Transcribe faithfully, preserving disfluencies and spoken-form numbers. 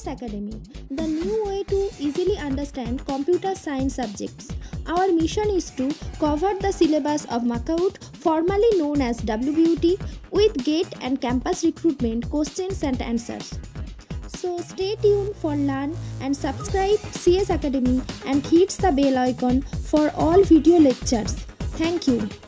S Academy, the new way to easily understand computer science subjects. Our mission is to cover the syllabus of Macaut, formerly known as W B U T, with GATE and campus recruitment questions and answers. So stay tuned for learn and subscribe C S Academy and hit the bell icon for all video lectures. Thank you.